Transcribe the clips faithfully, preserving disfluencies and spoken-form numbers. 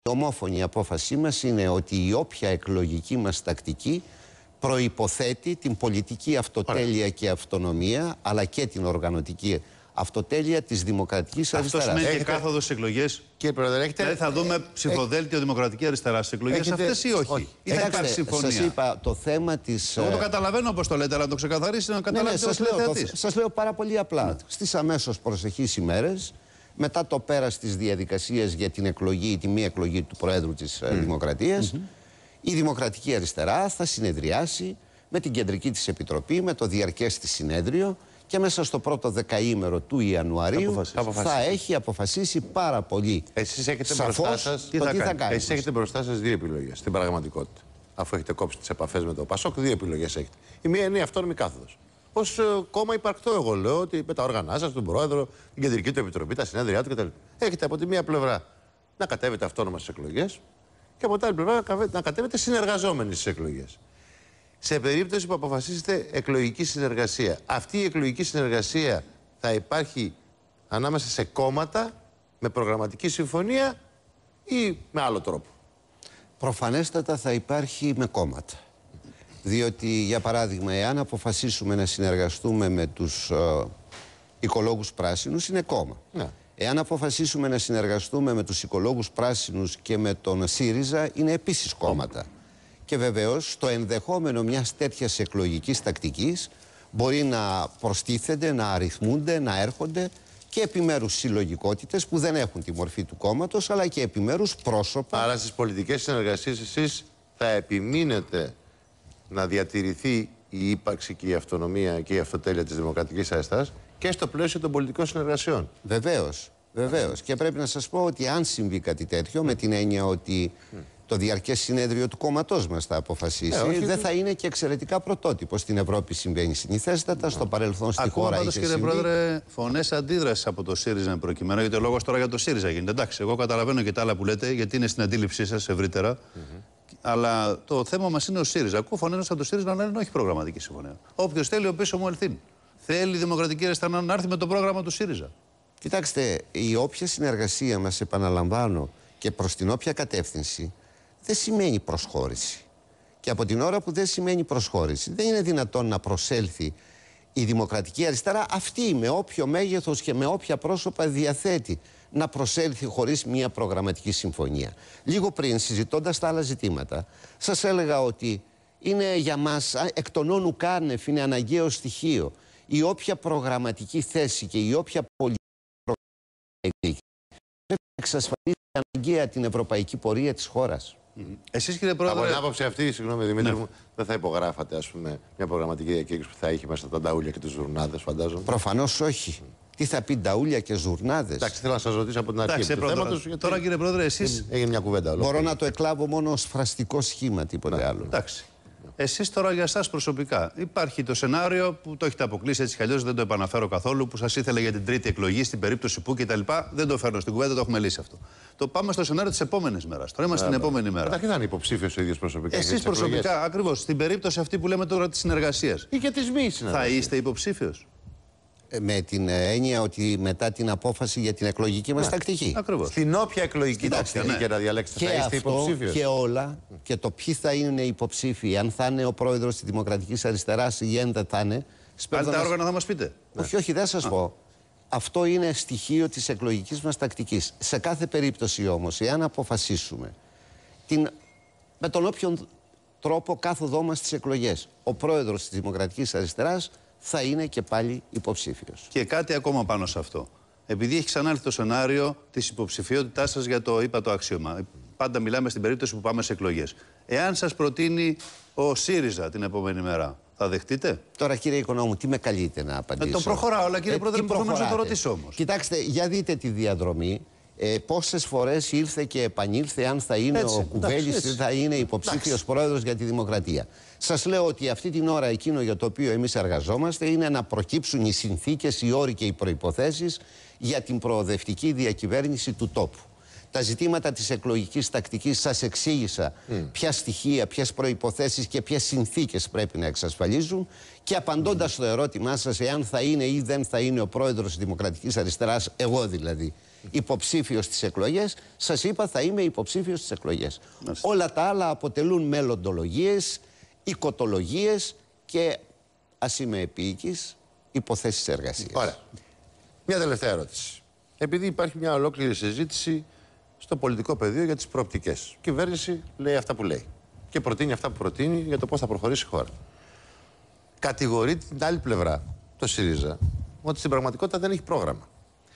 Η ομόφωνη απόφασή μας είναι ότι η όποια εκλογική μας τακτική προϋποθέτει την πολιτική αυτοτέλεια Άρα. και αυτονομία, αλλά και την οργανωτική αυτοτέλεια της δημοκρατικής αριστεράς. Αυτό σημαίνει έχετε... και κάθοδος στις εκλογές. Κύριε Πρόεδρε, έχετε... Δηλαδή θα δούμε ψηφοδέλτιο δημοκρατική αριστερά στις εκλογές έχετε... αυτές ή όχι. όχι. Ή θα υπάρξει συμφωνία. Σας είπα το θέμα της... Εγώ το καταλαβαίνω όπως το λέτε, αλλά να το ξεκαθαρίσει να καταλάβετε ναι, ναι, σας, λέω, το, σας λέω πάρα πολύ απλά. Ναι. Στις αμέσως προσεχείς ημέρες, μετά το πέρας της διαδικασίας για την εκλογή ή τη μη εκλογή του Προέδρου της mm. Δημοκρατίας, mm -hmm. η Δημοκρατική Αριστερά θα συνεδριάσει με την Κεντρική της Επιτροπή, με το διαρκές της συνέδριο και μέσα στο πρώτο δεκαήμερο του Ιανουαρίου θα, θα έχει αποφασίσει πάρα πολύ. Εσείς έχετε σαφώς μπροστά σας, τι θα, τι θα κάνει. Εσείς έχετε μπροστά σας δύο επιλογές στην πραγματικότητα. Αφού έχετε κόψει τις επαφές με το ΠΑΣΟΚ, δύο επιλογές έχετε. Η μία είναι η αυτόνομη κάθοδος. Ως uh, κόμμα υπαρκτό, εγώ λέω ότι με τα όργανά σας, τον Πρόεδρο, την Κεντρική του Επιτροπή, τα συνέδριά του κτλ. Έχετε από τη μία πλευρά να κατέβετε αυτόνομα στις εκλογές και από την άλλη πλευρά να κατέβετε συνεργαζόμενοι στις εκλογές. Σε περίπτωση που αποφασίσετε εκλογική συνεργασία, αυτή η εκλογική συνεργασία θα υπάρχει ανάμεσα σε κόμματα με προγραμματική συμφωνία ή με άλλο τρόπο? Προφανέστατα θα υπάρχει με κόμματα. Διότι, για παράδειγμα, εάν αποφασίσουμε να συνεργαστούμε με τους ε, οικολόγους πράσινους, είναι κόμμα. Ναι. Εάν αποφασίσουμε να συνεργαστούμε με τους οικολόγους πράσινους και με τον ΣΥΡΙΖΑ, είναι επίσης κόμματα. Και βεβαίως, το ενδεχόμενο μιας τέτοιας εκλογικής τακτικής μπορεί να προστίθενται, να αριθμούνται, να έρχονται και επιμέρους συλλογικότητες που δεν έχουν τη μορφή του κόμματος, αλλά και επιμέρους πρόσωπα. Άρα στις πολιτικές συνεργασίες εσείς θα επιμείνετε να διατηρηθεί η ύπαρξη και η αυτονομία και η αυτοτέλεια της Δημοκρατικής Αριστεράς και στο πλαίσιο των πολιτικών συνεργασιών. Βεβαίως, βεβαίως. Και πρέπει να σας πω ότι αν συμβεί κάτι τέτοιο, με την έννοια ότι mm. το διαρκές συνέδριο του κόμματός μας θα αποφασίσει, ε, όχι, δεν θα είναι και εξαιρετικά πρωτότυπο. Στην Ευρώπη συμβαίνει συνηθέστατα, στο παρελθόν στη Ακόμα χώρα είχε συμβεί. Κύριε Πρόεδρε, φωνές αντίδρασης από το ΣΥΡΙΖΑ προκειμένου, γιατί ο λόγος τώρα για το ΣΥΡΙΖΑ γίνεται. Εντάξει, εγώ καταλαβαίνω και τα άλλα που λέτε, γιατί είναι στην αντίληψή σας ευρύτερα. Mm -hmm. Αλλά το θέμα μας είναι ο ΣΥΡΙΖΑ. Ακούω φωνές από το ΣΥΡΙΖΑ να λένε όχι προγραμματική συμφωνία. Όποιος θέλει, ο πίσω μου ελθύν. Θέλει η Δημοκρατική Αριστερά να έρθει με το πρόγραμμα του ΣΥΡΙΖΑ. Κοιτάξτε, η όποια συνεργασία μας, επαναλαμβάνω, και προς την όποια κατεύθυνση, δεν σημαίνει προσχώρηση. Και από την ώρα που δεν σημαίνει προσχώρηση, δεν είναι δυνατόν να προσέλθει η Δημοκρατική Αριστερά αυτή με όποιο μέγεθος και με όποια πρόσωπα διαθέτει να προσέλθει χωρίς μια προγραμματική συμφωνία. Λίγο πριν, συζητώντας τα άλλα ζητήματα, σας έλεγα ότι είναι για μας εκ των όνου κάνευ, είναι αναγκαίο στοιχείο η όποια προγραμματική θέση και η όποια πολιτική πρέπει να εξασφαλίσει αναγκαία την ευρωπαϊκή πορεία της χώρας. Mm. Εσείς, κύριε Πρόεδρε... Από την άποψη αυτή, συγγνώμη Δημήτρη ναι. μου, δεν θα υπογράφατε, ας πούμε, μια προγραμματική διακήρυξη που θα έχει μέσα τα νταούλια και τους ζουρνάδες, φαντάζομαι? Προφανώς όχι. Τι θα πει νταούλια και ζουρνάδες? Εντάξει, θέλω να σας ρωτήσω από την αρχή του θέματος. Γιατί... Τώρα, κύριε Πρόεδρε, εσείς... Έγινε μια κουβέντα ολόκληρη. Μπορώ να το εκλάβω μόνο ως φραστικό σχήμα, τίποτε ναι. άλλο. Εντάξει. Εσείς τώρα για εσάς προσωπικά, υπάρχει το σενάριο που το έχετε αποκλείσει έτσι κι αλλιώς, δεν το επαναφέρω καθόλου, που σας ήθελε για την τρίτη εκλογή, στην περίπτωση που κτλ. Δεν το φέρνω στην κουβέντα, το έχουμε λύσει αυτό. Το πάμε στο σενάριο της επόμενης μέρας. Τώρα είμαστε στην επόμενη μέρα. Καταρχήν θα είναι υποψήφιος ο ίδιος προσωπικά. Εσείς προσωπικά, ακριβώς, στην περίπτωση αυτή που λέμε τώρα της συνεργασίας. Ή και της μη συνεργασίας. Θα είστε υποψήφιος? Με την έννοια ότι μετά την απόφαση για την εκλογική μας τακτική. Ακριβώς. Στην όποια εκλογική τακτική ναι. και να διαλέξετε, και θα είστε υποψήφιος. Και όλα, και το ποιοι θα είναι υποψήφοι, αν θα είναι ο πρόεδρος της Δημοκρατικής Αριστεράς ή αν δεν θα είναι. Πάλι τα όργανα θα μας πείτε. Όχι, όχι, δεν σας Α. πω. Αυτό είναι στοιχείο της εκλογικής μας τακτικής. Σε κάθε περίπτωση όμως, εάν αποφασίσουμε την, με τον όποιον τρόπο κάθοδό μας στις εκλογές, ο πρόεδρος της Δημοκρατικής Αριστεράς θα είναι και πάλι υποψήφιος. Και κάτι ακόμα πάνω σε αυτό. Επειδή έχει ξανάρθει το σενάριο της υποψηφιότητάς σας για το είπα το αξίωμα. Πάντα μιλάμε στην περίπτωση που πάμε σε εκλογές. Εάν σας προτείνει ο ΣΥΡΙΖΑ την επόμενη μέρα, θα δεχτείτε? Τώρα, κύριε Οικονόμου, τι με καλείτε να απαντήσω? Ε, το προχωράω, αλλά κύριε ε, Πρόεδρε, μου να το ρωτήσω όμως. Κοιτάξτε, για δείτε τη διαδρομή. Ε, πόσες φορές ήρθε και επανήλθε αν θα είναι έτσι, ο Κουβέλης ή θα είναι υποψήφιος πρόεδρος για τη Δημοκρατία. Σας λέω ότι αυτή την ώρα εκείνο για το οποίο εμείς εργαζόμαστε είναι να προκύψουν οι συνθήκες, οι όροι και οι προϋποθέσεις για την προοδευτική διακυβέρνηση του τόπου. Τα ζητήματα της εκλογικής τακτικής σας εξήγησα mm. ποια στοιχεία, ποιες προϋποθέσεις και ποιες συνθήκες πρέπει να εξασφαλίζουν και απαντώντας mm. στο ερώτημά σας εάν θα είναι ή δεν θα είναι ο πρόεδρος της Δημοκρατικής Αριστεράς, εγώ δηλαδή, υποψήφιος στις εκλογές. Σας είπα, θα είμαι υποψήφιος στις εκλογές. Μάλιστα. Όλα τα άλλα αποτελούν μελλοντολογίες, οικοτολογίες και, ας είμαι επίοικης, υποθέσεις εργασίας. Ωραία. Μια τελευταία ερώτηση. Επειδή υπάρχει μια ολόκληρη συζήτηση στο πολιτικό πεδίο για τις προοπτικές. Η κυβέρνηση λέει αυτά που λέει και προτείνει αυτά που προτείνει για το πώς θα προχωρήσει η χώρα. Κατηγορεί την άλλη πλευρά, το ΣΥΡΙΖΑ, ότι στην πραγματικότητα δεν έχει πρόγραμμα.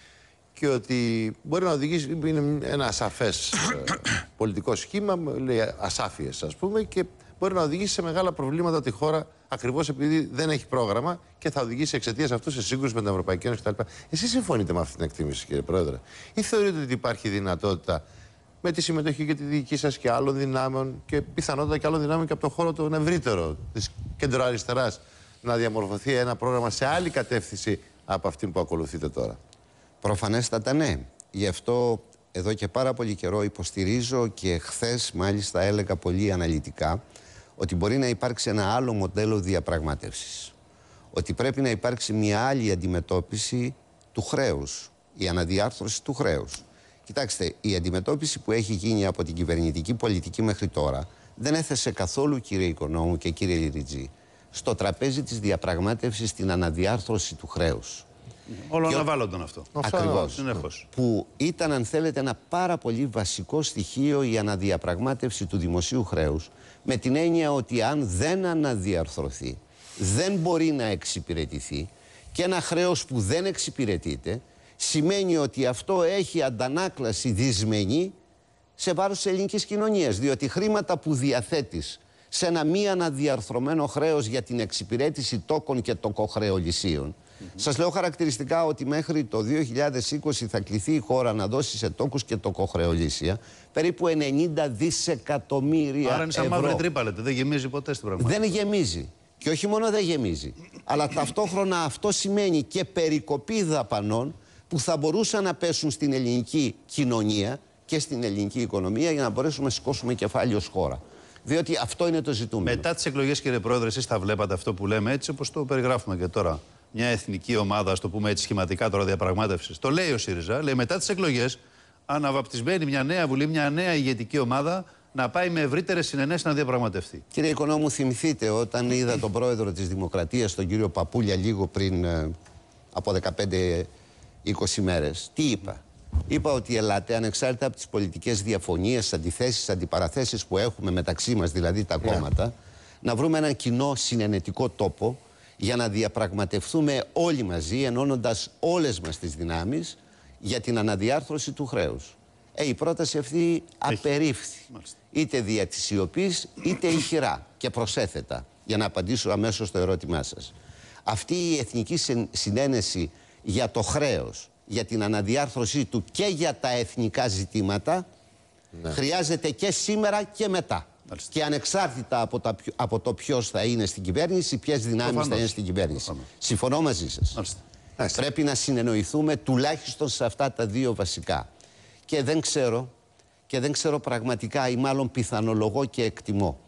Και ότι μπορεί να οδηγήσει, είναι ένα ασαφές ε, πολιτικό σχήμα, λέει ασάφειες ας πούμε, και μπορεί να οδηγήσει σε μεγάλα προβλήματα τη χώρα ακριβώς επειδή δεν έχει πρόγραμμα και θα οδηγήσει εξαιτίας αυτού σε σύγκρουση με την Ευρωπαϊκή Ένωση κτλ. Εσείς συμφωνείτε με αυτή την εκτίμηση, κύριε Πρόεδρε, ή θεωρείτε ότι υπάρχει δυνατότητα με τη συμμετοχή και τη δική σας και άλλων δυνάμεων και πιθανότητα και άλλων δυνάμεων και από το χώρο τον ευρύτερο της κεντροαριστεράς να διαμορφωθεί ένα πρόγραμμα σε άλλη κατεύθυνση από αυτή που ακολουθείτε τώρα? Προφανέστατα ναι. Γι' αυτό εδώ και πάρα πολύ καιρό υποστηρίζω και χθες μάλιστα έλεγα πολύ αναλυτικά ότι μπορεί να υπάρξει ένα άλλο μοντέλο διαπραγμάτευσης. Ότι πρέπει να υπάρξει μια άλλη αντιμετώπιση του χρέους, η αναδιάρθρωση του χρέους. Κοιτάξτε, η αντιμετώπιση που έχει γίνει από την κυβερνητική πολιτική μέχρι τώρα δεν έθεσε καθόλου, κύριε Οικονόμου και κύριε Λιριτζή, στο τραπέζι της διαπραγμάτευσης την αναδιάρθρωση του χρέους. Όλο αναβάλλονταν αυτό. Ακριβώς. Που ήταν, αν θέλετε, ένα πάρα πολύ βασικό στοιχείο η αναδιαπραγμάτευση του δημοσίου χρέους, με την έννοια ότι αν δεν αναδιαρθρωθεί, δεν μπορεί να εξυπηρετηθεί, και ένα χρέος που δεν εξυπηρετείται σημαίνει ότι αυτό έχει αντανάκλαση δυσμενή σε βάρος της ελληνικής κοινωνίας, διότι χρήματα που διαθέτεις σε ένα μη αναδιαρθρωμένο χρέος για την εξυπηρέτηση τόκων και τοκοχρεολυσίων. Mm-hmm. Σας λέω χαρακτηριστικά ότι μέχρι το δύο χιλιάδες είκοσι θα κληθεί η χώρα να δώσει σε τόκους και τοκοχρεολύσια περίπου ενενήντα δισεκατομμύρια ευρώ. Άρα είναι σαν μαύρη τρύπα, λέτε. Δεν γεμίζει ποτέ στην πραγματικότητα. Δεν γεμίζει. Και όχι μόνο δεν γεμίζει, αλλά ταυτόχρονα αυτό σημαίνει και περικοπή δαπανών που θα μπορούσαν να πέσουν στην ελληνική κοινωνία και στην ελληνική οικονομία για να μπορέσουμε να σηκώσουμε κεφάλι ως χώρα. Διότι αυτό είναι το ζητούμενο. Μετά τις εκλογές, κύριε Πρόεδρε, εσείς θα βλέπατε αυτό που λέμε έτσι όπως το περιγράφουμε και τώρα. Μια εθνική ομάδα, ας το πούμε έτσι σχηματικά τώρα, διαπραγμάτευσης. Το λέει ο ΣΥΡΙΖΑ, λέει μετά τις εκλογές, αναβαπτισμένη μια νέα βουλή, μια νέα ηγετική ομάδα, να πάει με ευρύτερες συνενέσεις να διαπραγματευτεί. Κύριε Οικονόμου, θυμηθείτε όταν είδα τον πρόεδρο της Δημοκρατίας, τον κύριο Παπούλια, λίγο πριν ε, από δεκαπέντε είκοσι μέρες, τι είπα? Είπα ότι ελάτε, ανεξάρτητα από τις πολιτικές διαφωνίες, αντιθέσεις, αντιπαραθέσεις που έχουμε μεταξύ μας, δηλαδή τα κόμματα, yeah. να βρούμε έναν κοινό συνενετικό τόπο για να διαπραγματευτούμε όλοι μαζί, ενώνοντας όλες μας τις δυνάμεις, για την αναδιάρθρωση του χρέους. Ε, η πρόταση αυτή απερίφθη. Είτε δια της σιωπής, είτε ηχηρά και προσέθετα, για να απαντήσω αμέσως στο ερώτημά σας. Αυτή η εθνική συνένεση για το χρέος, για την αναδιάρθρωσή του και για τα εθνικά ζητήματα, ναι. χρειάζεται και σήμερα και μετά. Μάλιστα. Και ανεξάρτητα από, τα, από το ποιος θα είναι στην κυβέρνηση, ποιες δυνάμεις Προφανώς. θα είναι στην κυβέρνηση. Προφανώς. Συμφωνώ μαζί σας. Μάλιστα. Πρέπει να συνεννοηθούμε τουλάχιστον σε αυτά τα δύο βασικά. Και δεν ξέρω, και δεν ξέρω πραγματικά, ή μάλλον πιθανολογώ και εκτιμώ,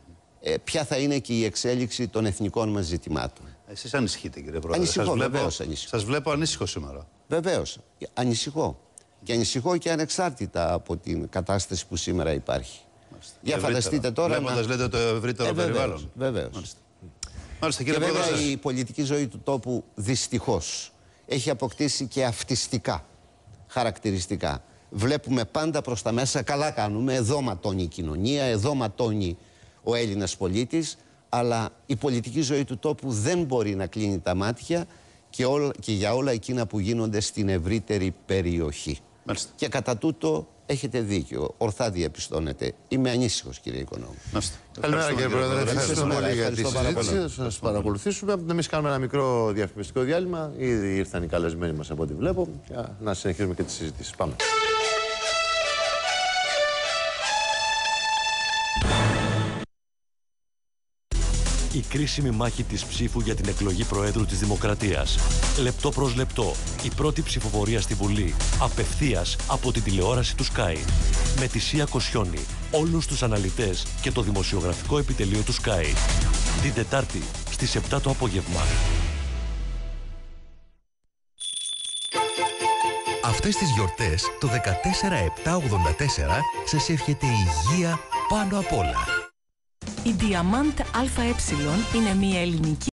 ε, ποια θα είναι και η εξέλιξη των εθνικών μας ζητημάτων. Εσείς ανησυχείτε, κύριε Πρόεδρε? Ανησυχώ, σας βλέπω, βεβαίως ανησυχώ. Σας βλέπω ανήσυχο σήμερα. Βεβαίως, ανησυχώ. Και ανησυχώ και ανεξάρτητα από την κατάσταση που σήμερα υπάρχει. Μάλιστα. Για φανταστείτε τώρα. Βλέποντας, να... λέτε, το ευρύτερο ε, βεβαίως, περιβάλλον. Βεβαίως. Μάλιστα. Μάλιστα, κύριε και βέβαια Πρόεδρε, η πολιτική ζωή του τόπου δυστυχώς έχει αποκτήσει και αυτιστικά χαρακτηριστικά. Βλέπουμε πάντα προς τα μέσα, καλά κάνουμε, εδώ ματώνει η κοινωνία, εδώ ματώνει ο Έλληνας πολίτης, αλλά η πολιτική ζωή του τόπου δεν μπορεί να κλείνει τα μάτια και, όλα, και για όλα εκείνα που γίνονται στην ευρύτερη περιοχή. Μάλιστα. Και κατά τούτο έχετε δίκιο, ορθά διαπιστώνετε. Είμαι ανήσυχος, κύριε Οικονόμου. Καλημέρα, κύριε Πρόεδρε. Ευχαριστούμε πολύ για τη συζήτηση. Θα σας παρακολουθήσουμε. Εμείς κάνουμε ένα μικρό διαφημιστικό διάλειμμα. Ήδη ήρθαν οι καλεσμένοι μας από ό,τι βλέπω. Για να συνεχίσουμε και τις συζητήσεις. Πάμε. Η κρίσιμη μάχη της ψήφου για την εκλογή Προέδρου της Δημοκρατίας. Λεπτό προς λεπτό, η πρώτη ψηφοφορία στη Βουλή, απευθείας από την τηλεόραση του Sky. Με τη Σία Κοσιόνη, όλους τους αναλυτές και το δημοσιογραφικό επιτελείο του Sky. Την Τετάρτη, στις επτά το απόγευμα. Αυτές τις γιορτές το δεκατέσσερα επτά ογδόντα τέσσερα σας εύχεται υγεία πάνω απ' όλα. Η Diamant ΑΕ είναι μια ελληνική